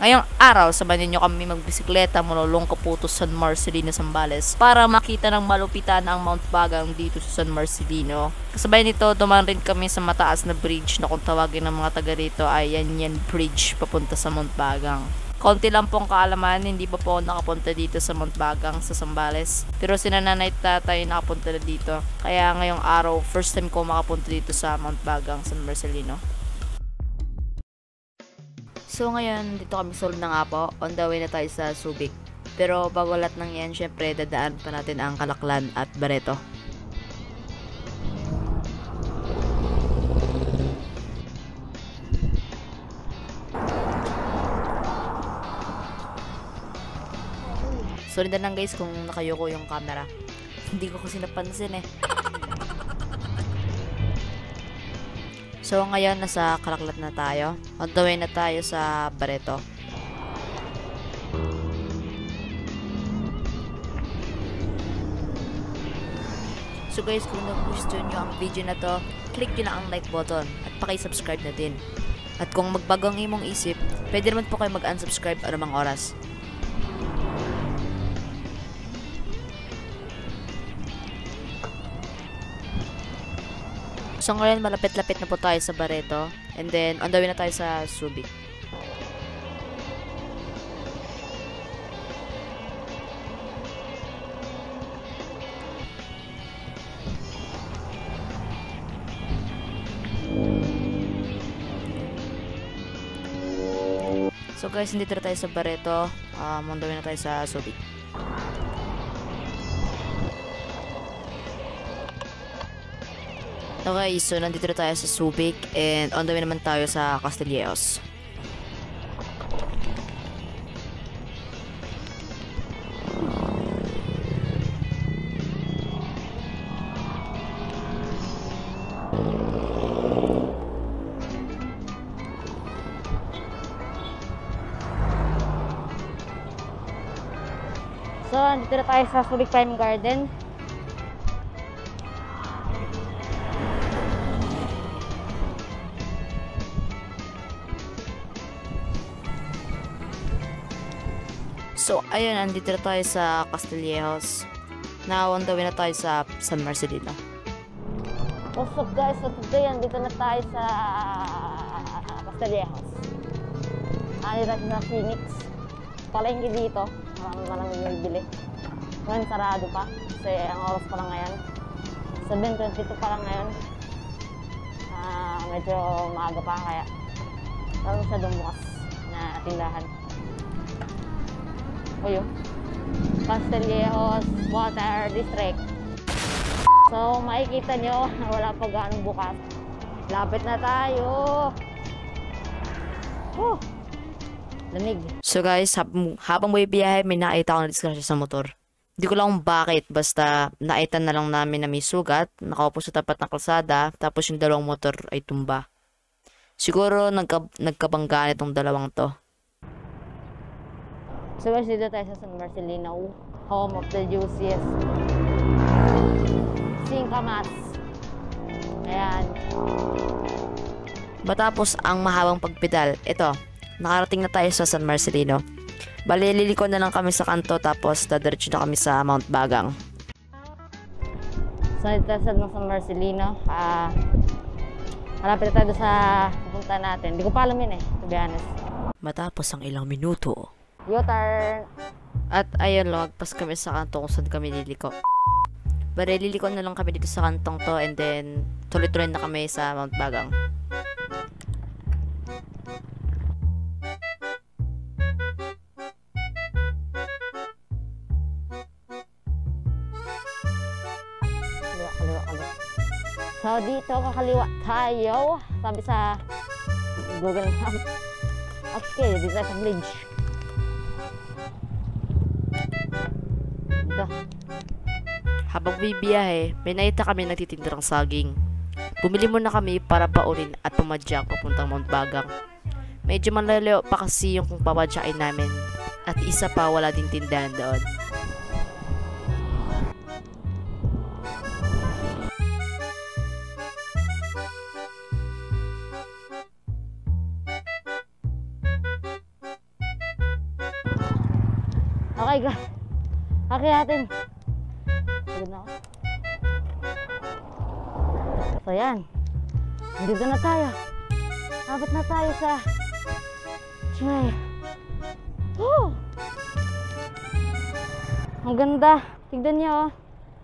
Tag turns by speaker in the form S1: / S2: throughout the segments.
S1: Ngayong araw, sabayan nyo kami magbisikleta mula Longcaputo, San Marcelino, Zambales para makita ng malupitan ang Mount Bagang dito sa San Marcelino. Kasabay nito, dumaan rin kami sa mataas na bridge na kung tawagin ng mga taga rito ay Yan Bridge papunta sa Mount Bagang. Konti lang pong kaalaman, hindi pa po nakapunta dito sa Mount Bagang sa Zambales. Pero sina nanay at tatay nakapunta na dito. Kaya ngayong araw, first time ko makapunta dito sa Mount Bagang, San Marcelino. So ngayon, dito kami sa ng Apo. On the way na tayo sa Subic. Pero bago lahat ng yan, syempre dadaan pa natin ang Calaklan at Barreto. Sorry na lang guys kung nakayoko yung camera. Hindi ko kasi napansin eh. So ngayon nasa Calaklan na tayo. On the way na tayo sa Barreto. So guys, kung nagustuhan nyo ang video na to, click nyo lang ang like button at paki-subscribe na din. At kung magbago ang imong isip, pwede naman po kayo mag-unsubscribe anumang oras. So ngayon malapit-lapit na po tayo sa Barreto. And then on the way na tayo sa Subic. So guys, hindi na tayo sa Barreto. On the way na tayo sa Subic. Okay, so nandito na tayo sa Subic and on the way naman tayo sa Castillejos. So, nandito na tayo sa Subic Prime Garden. So, ayun, nandito na tayo sa Castillejos. Now, on the way na tayo sa San Marcelino. What's up guys? So today, nandito na tayo sa Castillejos. Nandito na sa Phoenix. Palengke dito. Maraming nagbili. Ngayon, sarado pa. Kasi ang oras pa lang ngayon. 7:22 pa lang ngayon. Medyo maaga pa kaya. Parang siya doon bukas na tindahan. O yun, Castillejos Water District. So makikita nyo na wala pa gaanong bukas. Lapit na tayo. Lamig. So guys, habang may biyahe, may nakita ako na disgrasya sa motor. Hindi ko lang kung bakit, basta nakita na lang namin na may sugat, nakaupo sa tapat ng kalsada, tapos yung dalawang motor ay tumba. Siguro nagkabanggaan itong dalawang to. So guys, dito tayo sa San Marcelino, home of the juiciest singkamas. Ayan. Matapos ang mahabang pagpedal, ito, nakarating na tayo sa San Marcelino. Bali, liliko na lang kami sa kanto, tapos dadiretso na kami sa Mount Bagang. So, dito sa San Marcelino, malapit na tayo sa pupunta natin. Hindi ko pa alam yun eh, to be honest. Matapos ang ilang minuto, U-turn. At ayun, lumagpas kami sa kanto kung saan kami liliko. Bale, liliko na lang kami dito sa kantong to and then tuloy-tuloy na kami sa Mount Bagang. Kaliwa. So, dito kakaliwa tayo. Sabi sa Google Maps. Okay, dito tayo sa bridge. Habang bibiyahe, may nakita kami nagtitinda ng saging. Bumili muna kami para paunin at pumadyak papuntang Mount Bagang. Medyo malalayo pa kasi yung kung papadyakin namin. At isa pa, wala ding tindahan doon. Okay, guys. Akyatin. Pagod na ako. So, yan. Nandito na tayo. Abot na tayo sa Chay. Ang ganda. Tignan niyo, oh.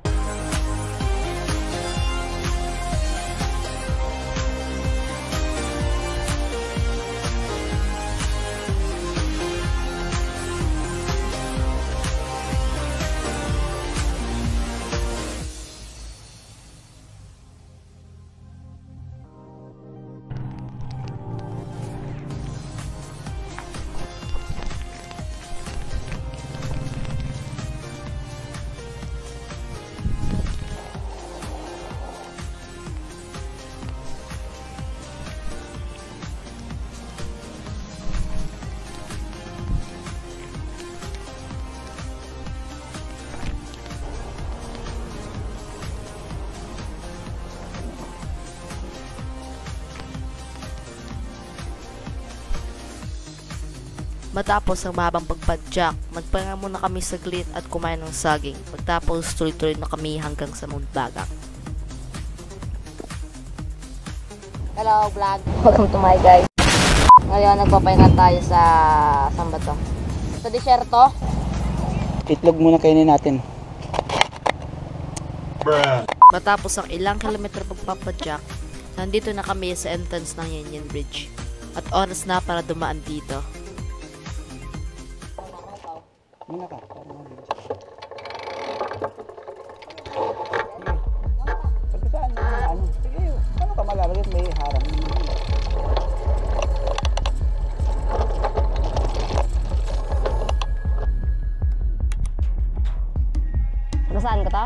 S1: Matapos ang mahabang pagpadyak, magpahinga muna kami saglit at kumain ng saging. Pagtapos, tuloy-tuloy na kami hanggang sa Mount Bagang. Hello vlog! Welcome to my guys. Ngayon, nagpapahinga tayo sa... saan ba to? Sa disyerto.
S2: Itlog muna kainin natin.
S1: Matapos ang ilang kilometro pagpapadyak, nandito na kami sa entrance ng Union Bridge. At oras na para dumaan dito.
S2: Muna ka. Pagkasaan mo na ano? Sige, ano ka malalagay? May harang.
S1: Saan ka to?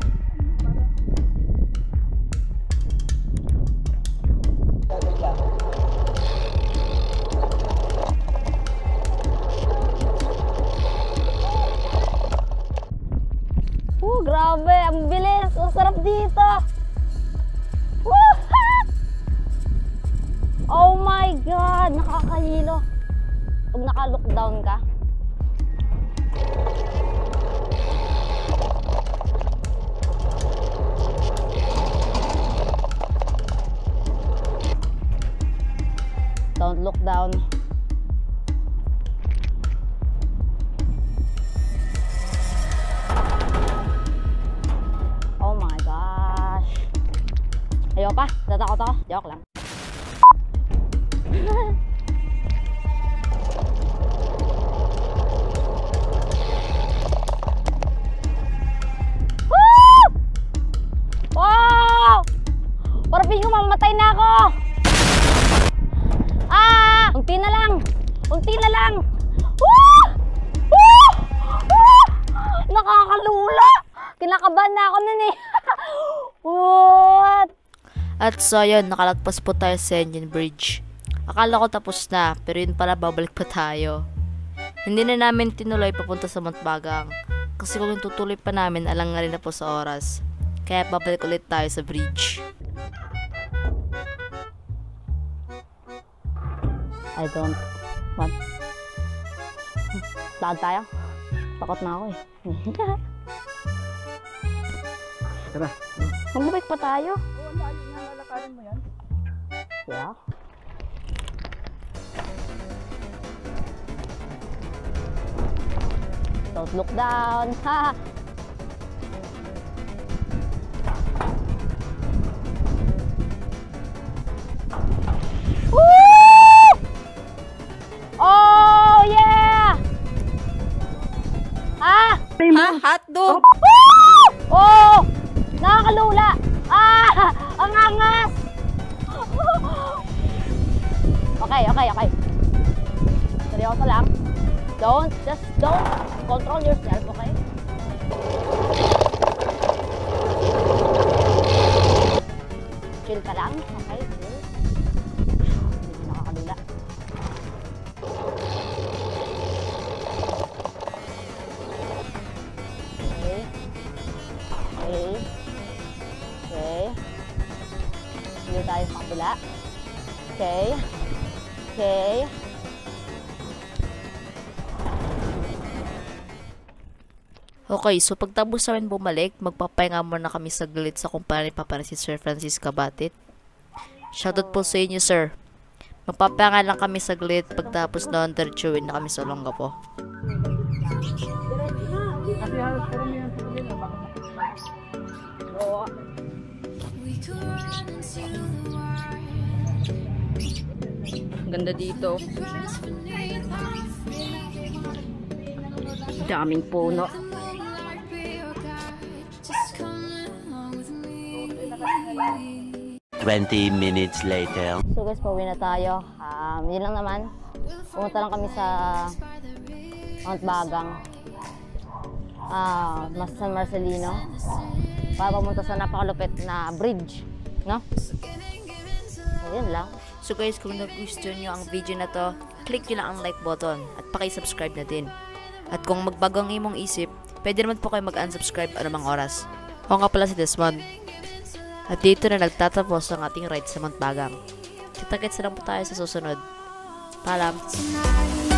S1: Grabe, ang bilis. Ang sarap dito. Woo! Oh my God, nakakahilo. Pag naka-lockdown ka. Don't look down. Ayaw pa, natakot ako. Joke lang. Woo! Wow! Parang feeling ko mamamatay na ako. Unti na lang. Unti na lang. Woo! Woo! Woo! Nakakalula. Kinakabahan na ako nun eh. What? At so yun, nakalagpas po tayo sa Union Bridge. Akala ko tapos na, pero yun pala babalik pa tayo. Hindi na namin tinuloy papunta sa Mount Bagang. Kasi kung tutuloy pa namin, alang nga rin na po sa oras. Kaya babalik ulit tayo sa bridge. I don't want. Lakad tayo. Takot na ako eh.
S2: Tara.
S1: Magbabike pa tayo.
S2: Oo, lalakarin mo yan.
S1: Yeah. Don't look down. Ha! Woo! Oh, yeah! Ha?
S3: Hotdog!
S1: Oh! Nakakalula! Ang angas! Okay. Seryoso lang. Don't control yourself, okay? Chill ka lang, okay? Chill. Hindi nakakalula. Okay. Hindi tayo sa kabila. Okay. Okay, so pagtapos namin bumalik, magpapahinga muna kami saglit sa kumpanya ni Papa si Sir Francis Cabatit. Shoutout po sa inyo, sir. Magpapahinga lang kami saglit, pagtapos noon, diretsuin na kami sa Olongapo.
S2: Kasi halos karamihan sa kanila, oo.
S1: Ganda dito. Daming puno.
S3: 20 minutes later.
S1: So guys, pauwi na tayo. Yun lang naman. Pumunta lang kami sa Mount Bagang. San Marcelino. Para pumunta sa napakalupit na bridge. No? So, yun lang. So guys, kung nagustuhan nyo ang video na to, click nyo lang ang like button at paki-subscribe na din. At kung magbago ang imong isip, pwede naman po kayo mag-unsubscribe anumang oras. Ako nga pala si Desmond. At dito na nagtatapos ang ating ride sa Mount Bagang. Kita-kits na lang po tayo sa susunod. Paalam!